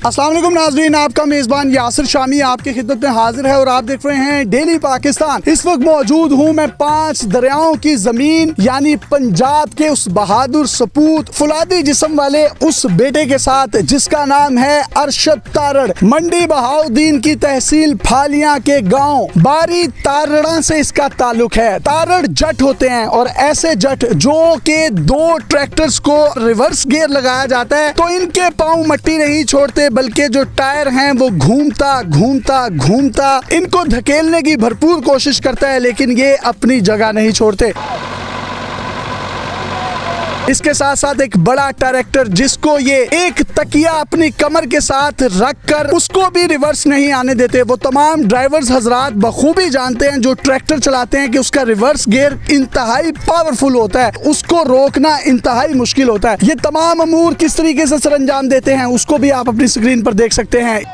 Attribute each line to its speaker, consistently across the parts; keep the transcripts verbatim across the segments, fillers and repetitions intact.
Speaker 1: अस्सलाम वालेकुम नाज़रीन, आपका मेज़बान यासिर शामी आपकी खिदमत में हाजिर है और आप देख रहे हैं डेली पाकिस्तान। इस वक्त मौजूद हूँ मैं पांच दरियाओं की जमीन यानी पंजाब के उस बहादुर सपूत फुलादी जिस्म वाले उस बेटे के साथ जिसका नाम है अरशद तारड़। मंडी बहाउद्दीन की तहसील फालियां के गांव बारी तारड़ा से इसका ताल्लुक है। तारड़ जट होते हैं और ऐसे जट जो के दो ट्रैक्टर्स को रिवर्स गियर लगाया जाता है तो इनके पाँव मट्टी नहीं छोड़ते, बल्कि जो टायर हैं वो घूमता घूमता घूमता इनको धकेलने की भरपूर कोशिश करता है, लेकिन ये अपनी जगह नहीं छोड़ते। इसके साथ साथ एक बड़ा ट्रैक्टर जिसको ये एक तकिया अपनी कमर के साथ रखकर उसको भी रिवर्स नहीं आने देते। वो तमाम ड्राइवर्स हजरात बखूबी जानते हैं जो ट्रैक्टर चलाते हैं कि उसका रिवर्स गियर इंतहाई पावरफुल होता है, उसको रोकना इंतहाई मुश्किल होता है। ये तमाम अमूर किस तरीके से सरंजाम देते हैं उसको भी आप अपनी स्क्रीन पर देख सकते हैं।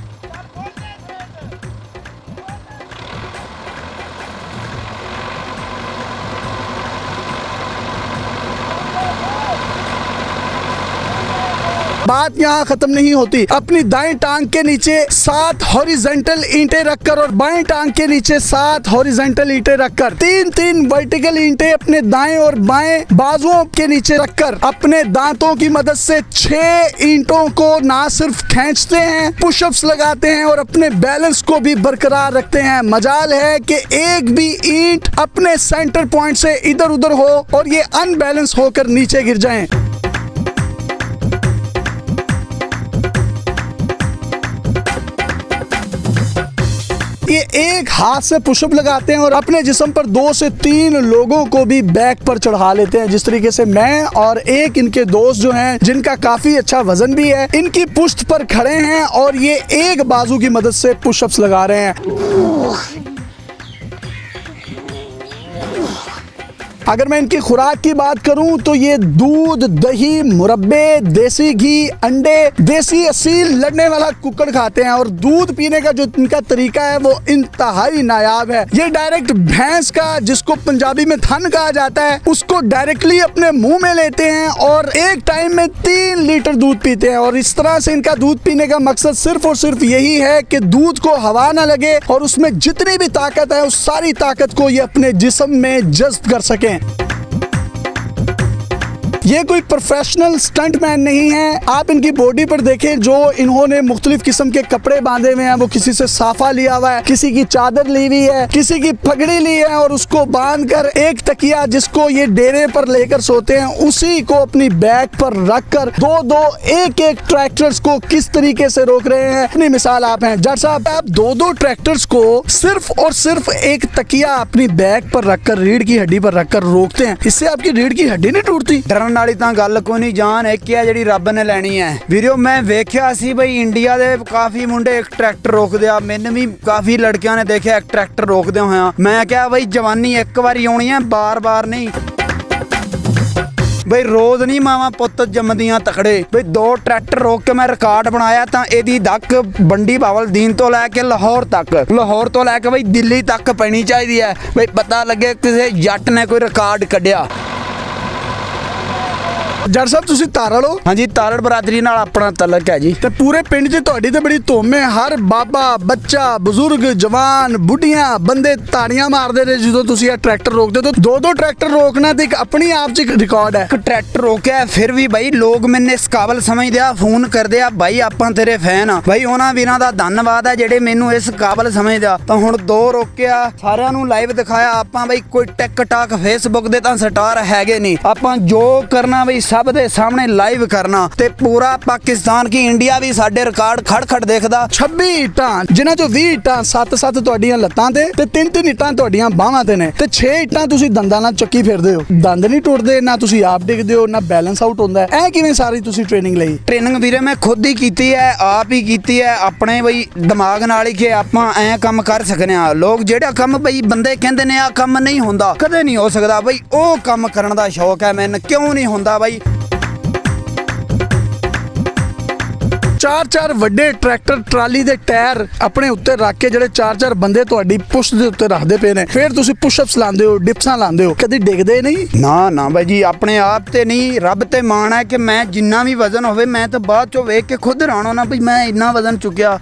Speaker 1: बात यहाँ खत्म नहीं होती। अपनी दाएं टांग के नीचे सात हॉरिजॉन्टल ईंटें रखकर और बाएं टांग के नीचे सात हॉरिजॉन्टल ईंटें रखकर तीन तीन वर्टिकल ईंटें अपने दाएं और बाएं बाजुओं के नीचे रखकर अपने दांतों की मदद से छह ईंटों को ना सिर्फ खींचते हैं, पुशअप्स लगाते हैं और अपने बैलेंस को भी बरकरार रखते हैं। मजाल है कि एक भी ईंट अपने सेंटर पॉइंट से इधर उधर हो और ये अनबैलेंस होकर नीचे गिर जाएं। ये एक हाथ से पुशअप लगाते हैं और अपने जिस्म पर दो से तीन लोगों को भी बैक पर चढ़ा लेते हैं, जिस तरीके से मैं और एक इनके दोस्त जो हैं जिनका काफी अच्छा वजन भी है, इनकी पुश्त पर खड़े हैं और ये एक बाजू की मदद से पुशअप्स लगा रहे हैं। अगर मैं इनकी खुराक की बात करूं तो ये दूध, दही, मुरब्बे, देसी घी, अंडे, देसी असील लड़ने वाला कुक्कड़ खाते हैं और दूध पीने का जो इनका तरीका है वो इंतहाई नायाब है। ये डायरेक्ट भैंस का, जिसको पंजाबी में थन कहा जाता है, उसको डायरेक्टली अपने मुंह में लेते हैं और एक टाइम में तीन लीटर दूध पीते हैं। और इस तरह से इनका दूध पीने का मकसद सिर्फ और सिर्फ यही है कि दूध को हवा ना लगे और उसमें जितनी भी ताकत है उस सारी ताकत को ये अपने जिस्म में जज्ब कर सकें। ये कोई प्रोफेशनल स्टंटमैन नहीं है। आप इनकी बॉडी पर देखें, जो इन्होंने मुख्तलिफ किस्म के कपड़े बांधे हुए हैं, वो किसी से साफा लिया हुआ है, किसी की चादर ली हुई है, किसी की पगड़ी ली है और उसको बांधकर एक तकिया जिसको ये डेरे पर लेकर सोते हैं उसी को अपनी बैक पर रखकर दो दो एक एक ट्रैक्टर्स को किस तरीके से रोक रहे हैं। अपनी मिसाल आप हैं जट साहब, आप दो दो ट्रैक्टर्स को सिर्फ और सिर्फ एक तकिया अपनी बैक पर रखकर रीढ़ की हड्डी पर रखकर रोकते हैं। इससे आपकी रीढ़ की हड्डी नहीं टूटती?
Speaker 2: वाली ਤਾਂ ਗੱਲ ਕੋਈ नहीं, जान एक ही है ਜਿਹੜੀ ਰੱਬ ने ਲੈਣੀ है। ਵੀਰੋ मैं ਵੇਖਿਆ ਸੀ ਬਈ ਇੰਡੀਆ ਦੇ ਕਾਫੀ ਮੁੰਡੇ ਇੱਕ ਟਰੈਕਟਰ ਰੋਕਦੇ ਆ, ਮੈਨੂੰ ਵੀ ਕਾਫੀ ਲੜਕਿਆਂ ਨੇ ਦੇਖਿਆ ਇੱਕ ਟਰੈਕਟਰ ਰੋਕਦੇ ਹੋਇਆ। ਮੈਂ ਕਿਹਾ ਬਈ ਜਵਾਨੀ ਇੱਕ ਵਾਰੀ ਆਉਣੀ ਹੈ, ਬਾਰ-ਬਾਰ ਨਹੀਂ ਬਈ, रोज नहीं मावा पुत जमदियां तकड़े। बई दो ट्रैक्टर रोक के मैं रिकॉर्ड बनाया तो एदी दक बंडी बहाउद्दीन तो लैके लाहौर तक, लाहौर तो लैके बई दिल्ली तक पैनी चाहिए है। बई पता लगे किसी जट ने कोई रिकॉर्ड कढ़िया।
Speaker 1: जट साहब तुसी तारड़ हो?
Speaker 2: हाँ जी, तारड़ बरादरी नाल अपना तलक है जी।
Speaker 1: ते पूरे पिंड च तुहाडी ते बड़ी धुम है, हर बाबा, बच्चा, बुजुर्ग, जवान, बुढ़िया बंदे ताड़ियां मारदे ने जो तुसी ये ट्रैक्टर रोकदे। तो दो दो ट्रैक्टर रोकना तो एक अपनी आप च एक रिकॉर्ड है।
Speaker 2: एक ट्रैक्टर रोकया फिर भी बई लोग मैंने इस काबल समझदे आ, फोन करदे आ बई आपां तेरे फैन आ। बई उन्हां वीरां दा धन्नवाद है जेड़े मैनू इस काबल समझदे आ। तो हुण दो रोकिया, सारियां नू लाइव दिखाया। आपां बई कोई टिक टाक फेसबुक दे तां स्टार हैगे नहीं, आपां जो करना बई सब दे सामने लाइव करना ते पूरा पाकिस्तान की इंडिया भी साडे रिकॉर्ड खड़ खड़ देखदा।
Speaker 1: छब्बी इट्टां जिन्हां चों बीस इट्टां सत्त सत्त तुहाडीआं लत्तां ते ते तीन तीन इट्टां तुहाडीआं बाहां ते ने ते छे इट्टां तुसीं दंदां नाल चक्की फिरदे हो। दंद नहीं टुटदे, ना तुसीं आप डिगदे हो, ना बैलेंस आउट होंदा है। ऐ किवें सारी तुसीं ट्रेनिंग लई?
Speaker 2: ट्रेनिंग वीरे मैं खुद ही कीती है, आप ही कीती है अपने बई दिमाग नाल ही कि आपां ऐ काम कर सकने आ। लोग जेड़ा काम बई बंदे कहंदे ने आ काम नहीं होंदा, कदे नहीं हो सकदा बई, ओ काम करन दा शौक है मैनूं, क्यों नहीं होंदा बई।
Speaker 1: ਚਾਰ ਚਾਰ ਵੱਡੇ ਟਰੈਕਟਰ ਟਰਾਲੀ ਦੇ ਟਾਇਰ ਆਪਣੇ ਉੱਤੇ ਰੱਖ ਕੇ ਜਿਹੜੇ ਚਾਰ ਚਾਰ ਬੰਦੇ ਤੁਹਾਡੀ ਪੁਸ਼ ਦੇ ਉੱਤੇ ਰੱਖਦੇ ਪਏ ਨੇ, ਫਿਰ ਤੁਸੀਂ ਪੁਸ਼ਅਪਸ ਲਾਉਂਦੇ ਹੋ, ਡਿਪਸਾਂ ਲਾਉਂਦੇ ਹੋ, ਕਦੀ ਡਿੱਗਦੇ ਨਹੀਂ?
Speaker 2: ਨਾ ਨਾ ਬਾਈ ਜੀ, ਆਪਣੇ ਆਪ ਤੇ ਨਹੀਂ, ਰੱਬ ਤੇ ਮਾਣ ਹੈ ਕਿ ਮੈਂ ਜਿੰਨਾ ਵੀ ਵਜ਼ਨ ਹੋਵੇ ਮੈਂ ਤਾਂ ਬਾਅਦ ਚੋਂ ਵੇਖ ਕੇ ਖੁਦ ਹੈਰਾਨ ਹੋਣਾ ਵੀ ਮੈਂ ਇੰਨਾ ਵਜ਼ਨ ਚੁੱਕਿਆ।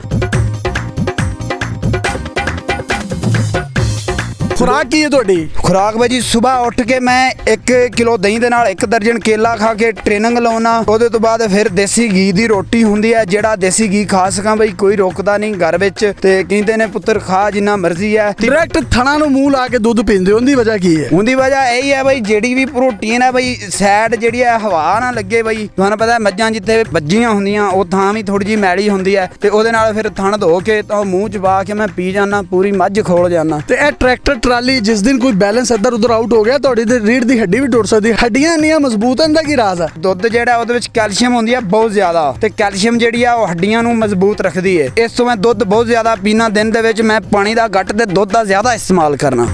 Speaker 1: खुराक की है ਤੁਹਾਡੀ?
Speaker 2: खुराक भाई जी सुबह उठ के मैं एक किलो दही ਦੇ ਨਾਲ ਇੱਕ ਦਰਜਨ ਕੇਲਾ ਖਾ ਕੇ ਟ੍ਰੇਨਿੰਗ ਲਾਉਣਾ। ਉਹਦੇ ਤੋਂ ਬਾਅਦ ਫਿਰ ਦੇਸੀ ਘੀ ਦੀ ਰੋਟੀ ਹੁੰਦੀ ਹੈ, ਜਿਹੜਾ ਦੇਸੀ ਘੀ ਖਾ ਸਕਾਂ ਬਈ, ਕੋਈ ਰੋਕਦਾ ਨਹੀਂ ਘਰ ਵਿੱਚ, ਤੇ ਕਹਿੰਦੇ ਨੇ ਪੁੱਤਰ ਖਾ ਜਿੰਨਾ ਮਰਜ਼ੀ ਹੈ।
Speaker 1: ਡਾਇਰੈਕਟ ਥਣਾ ਨੂੰ ਮੂੰਹ ਲਾ ਕੇ ਦੁੱਧ ਪੀਂਦੇ ਹੋ, ਉਹਦੀ ਵਜ੍ਹਾ ਕੀ ਹੈ?
Speaker 2: ਉਹਦੀ ਵਜ੍ਹਾ ਇਹੀ ਹੈ ਬਈ, ਜਿਹੜੀ ਵੀ ਪ੍ਰੋਟੀਨ ਹੈ ਬਈ ਸਾਈਡ ਜਿਹੜੀ ਹੈ ਹਵਾ ਨਾ ਲੱਗੇ ਬਈ। ਤੁਹਾਨੂੰ ਪਤਾ ਮੱਝਾਂ ਜਿੱਥੇ ਵੱਜੀਆਂ ਹੁੰਦੀਆਂ ਉਹ ਥਾਂ ਵੀ ਥੋੜੀ ਜਿਹੀ ਮੈਲੀ ਹੁੰਦੀ ਹੈ, ਤੇ ਉਹਦੇ ਨਾਲ ਫਿਰ ਥਣ ਧੋ ਕੇ ਤਾਂ ਮੂੰਹ ਚ ਪਾ ਕੇ ਮੈਂ ਪੀ ਜਾਣਾ, ਪੂਰੀ ਮੱਝ ਖੋਲ ਜਾਣਾ।
Speaker 1: ਤੇ ਇਹ ਟਰੈਕਟਰ ਟਰਾਲੀ ਜਿਸ ਦਿਨ ਕੋਈ ਬੈਲੈਂਸ ਇੱਧਰ ਉੱਧਰ ਆਊਟ ਹੋ ਗਿਆ, ਤੁਹਾਡੀ ਤੇ ਰੀੜ ਦੀ ਹੱਡੀ ਵੀ ਟੁੱਟ ਸਕਦੀ ਹੈ। ਹੱਡੀਆਂ ਇੰਨੀਆਂ ਮਜ਼ਬੂਤ ਹਨ ਦਾ ਕੀ ਰਾਜ਼ ਹੈ?
Speaker 2: ਦੁੱਧ ਜਿਹੜਾ ਉਹਦੇ ਵਿੱਚ ਕੈਲਸ਼ੀਅਮ ਹੁੰਦੀ ਹੈ ਬਹੁਤ ਜ਼ਿਆਦਾ, ਤੇ ਕੈਲਸ਼ੀਅਮ ਜਿਹੜੀ ਆ ਉਹ ਹੱਡੀਆਂ ਨੂੰ ਮਜ਼ਬੂਤ ਰੱਖਦੀ ਹੈ। ਇਸ ਤੋਂ ਮੈਂ ਦੁੱਧ ਬਹੁਤ ਜ਼ਿਆਦਾ ਪੀਣਾ, ਦਿਨ ਦੇ ਵਿੱਚ ਮੈਂ ਪਾਣੀ ਦਾ ਘੱਟ ਤੇ ਦੁੱਧ ਦਾ ਜ਼ਿਆਦਾ ਇस्तेमाल करना।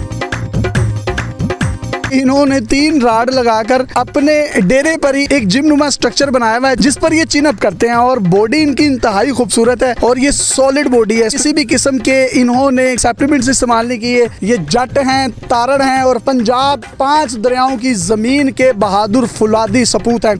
Speaker 1: इन्होंने तीन राड लगाकर अपने डेरे पर ही एक जिम नुमा स्ट्रक्चर बनाया हुआ है, जिस पर ये चिनअप करते हैं, और बॉडी इनकी इंतहाई खूबसूरत है और ये सॉलिड बॉडी है। किसी भी किस्म के इन्होंने सप्लीमेंट्स इस्तेमाल नहीं किए। ये जट हैं, तारड़ हैं और पंजाब पांच दरियाओं की जमीन के बहादुर फुलादी सपूत हैं।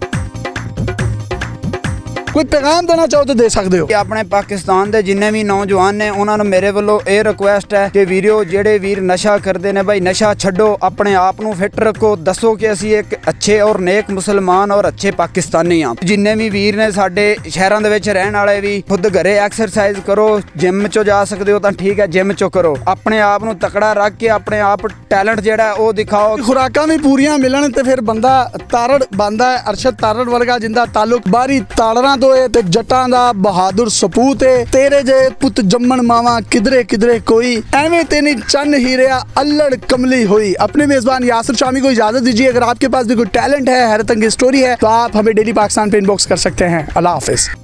Speaker 1: कोई पैगाम देना चाहो तो दे सकते हो।
Speaker 2: अपने पाकिस्तान के जिन्ने भी नौजवान ने उन्होंने मेरे वालों ये रिक्वेस्ट है कि वीडियो जेडे वीर नशा करते ने भाई नशा छड्डो, अपने आप नू फिट रखो, दसो कि असी एक अच्छे और नेक मुसलमान और अच्छे पाकिस्तानी हाँ। जिन्ने भी वीर ने साडे शहरों दे विच रहन वाले भी खुद घरे एक्सरसाइज करो, जिम चो जा सकते हो तो ठीक है, जिम चो करो, अपने आप नू तकड़ा रख के अपने आप टैलेंट जेड़ा है वो दिखाओ।
Speaker 1: खुराकां भी पूरियां मिलन ते फिर बंदा तारड़ बनदा है। अरशद तारड़ वर्गा जिंदा ताल्लुक बारी ताड़रां तो है ते जट्टां दा बहादुर सपूत है। तेरे जे पुत जम्मन मावा किधरे किधरे कोई, एवें ते नहीं चन ही रहा अल्लड़ कमली हुई। अपने मेजबान यासिर शामी को इजाजत दीजिए। अगर आपके पास भी कोई टैलेंट है, हैरत अंगेज स्टोरी है, तो आप हमें डेली पाकिस्तान पे इनबॉक्स कर सकते हैं। अल्लाह हाफिज।